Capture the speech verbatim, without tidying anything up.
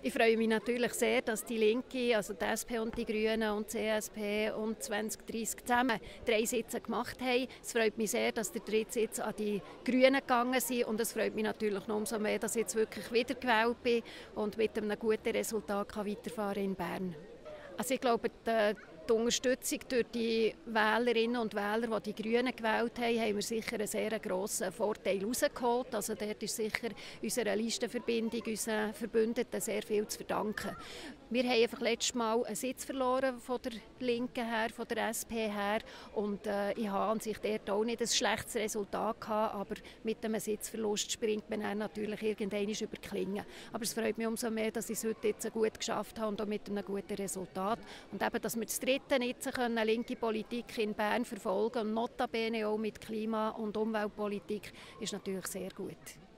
Ich freue mich natürlich sehr, dass die Linke, also die S P und die Grünen und die C S P und zwanzig dreißig zusammen drei Sitze gemacht haben. Es freut mich sehr, dass der dritte Sitz an die Grünen gegangen ist. Und es freut mich natürlich noch umso mehr, dass ich jetzt wirklich wiedergewählt bin und mit einem guten Resultat kann weiterfahren in Bern. Also ich glaube, die, die Unterstützung durch die Wählerinnen und Wähler, die die Grünen gewählt haben, haben wir sicher einen sehr grossen Vorteil herausgeholt. Also dort ist sicher unserer Listenverbindung, unseren Verbündeten sehr viel zu verdanken. Wir haben einfach letztes Mal einen Sitz verloren von der Linken her, von der S P her. Und äh, ich habe an sich dort auch nicht ein schlechtes Resultat gehabt, aber mit einem Sitzverlust springt man dann natürlich irgendwann über die Klinge. Aber es freut mich umso mehr, dass ich es heute jetzt gut geschafft habe und auch mit einem guten Resultat. Und eben, dass wir das dritte jetzt eine linke Politik in Bern verfolgen und notabene auch mit Klima- und Umweltpolitik, ist natürlich sehr gut.